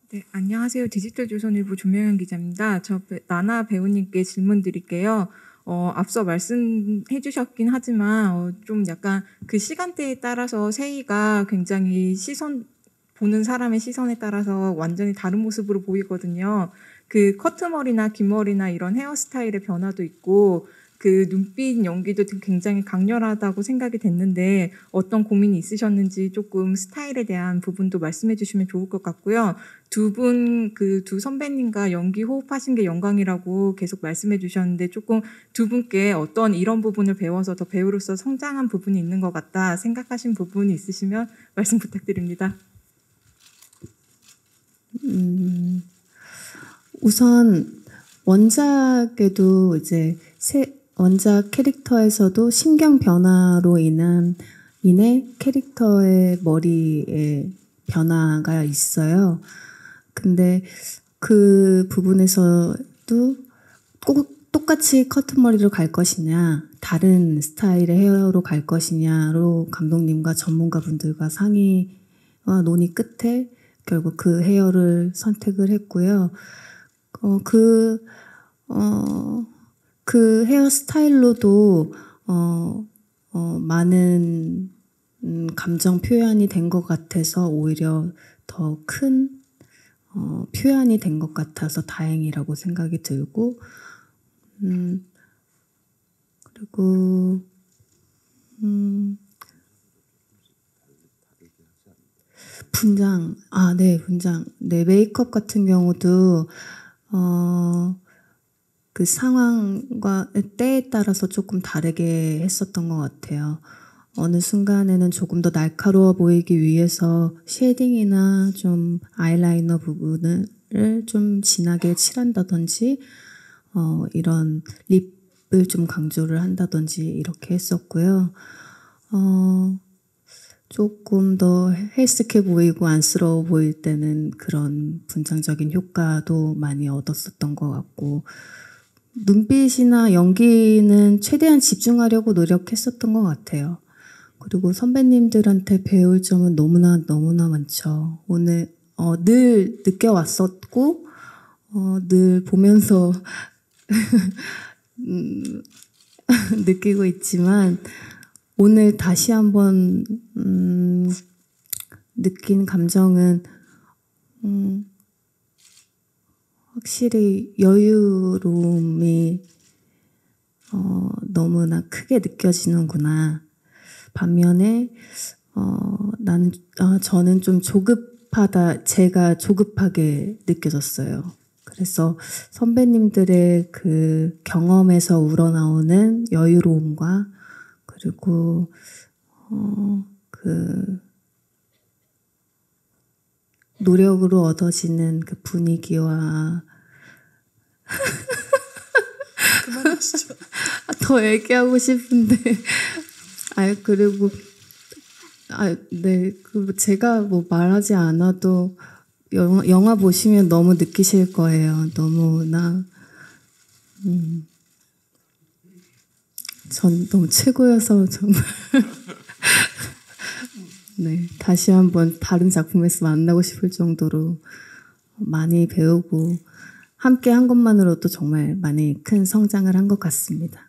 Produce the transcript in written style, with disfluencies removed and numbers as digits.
네, 안녕하세요. 디지털조선일보 조명현 기자입니다. 나나 배우님께 질문 드릴게요. 앞서 말씀해 주셨긴 하지만 좀 약간 그 시간대에 따라서 세희가 굉장히 보는 사람의 시선에 따라서 완전히 다른 모습으로 보이거든요. 그 커트머리나 긴 머리나 이런 헤어스타일의 변화도 있고 그 눈빛 연기도 굉장히 강렬하다고 생각이 됐는데 어떤 고민이 있으셨는지 조금 스타일에 대한 부분도 말씀해 주시면 좋을 것 같고요. 두 선배님과 연기 호흡하신 게 영광이라고 계속 말씀해 주셨는데 조금 두 분께 어떤 이런 부분을 배워서 더 배우로서 성장한 부분이 있는 것 같다 생각하신 부분이 있으시면 말씀 부탁드립니다. 우선 원작에도 이제 원작 캐릭터에서도 신경 변화로 인해 캐릭터의 머리에 변화가 있어요. 근데 그 부분에서도 꼭 똑같이 커트머리로 갈 것이냐, 다른 스타일의 헤어로 갈 것이냐로 감독님과 전문가분들과 상의와 논의 끝에 결국 그 헤어를 선택을 했고요. 그 헤어스타일로도 많은 감정 표현이 된 것 같아서 오히려 더 큰 표현이 된 것 같아서 다행이라고 생각이 들고, 그리고 분장, 분장. 네, 메이크업 같은 경우도 그 상황과 때에 따라서 조금 다르게 했었던 것 같아요. 어느 순간에는 조금 더 날카로워 보이기 위해서 쉐딩이나 좀 아이라이너 부분을 좀 진하게 칠한다든지, 이런 립을 좀 강조를 한다든지 이렇게 했었고요. 조금 더 헬스케 보이고 안쓰러워 보일 때는 그런 분장적인 효과도 많이 얻었었던 것 같고, 눈빛이나 연기는 최대한 집중하려고 노력했었던 것 같아요. 그리고 선배님들한테 배울 점은 너무나 많죠. 오늘 늘 느껴왔었고 늘 보면서 느끼고 있지만 오늘 다시 한번 느낀 감정은 확실히 여유로움이 너무나 크게 느껴지는구나. 반면에 저는 좀 제가 조급하게 느껴졌어요. 그래서 선배님들의 그 경험에서 우러나오는 여유로움과 그리고 그 노력으로 얻어지는 그 분위기와 그만하시죠. 더 얘기하고 싶은데 그리고 제가 뭐 말하지 않아도 영화 보시면 너무 느끼실 거예요. 너무나 전 너무 최고여서 정말 네, 다시 한번 다른 작품에서 만나고 싶을 정도로 많이 배우고 함께 한 것만으로도 정말 많이 큰 성장을 한 것 같습니다.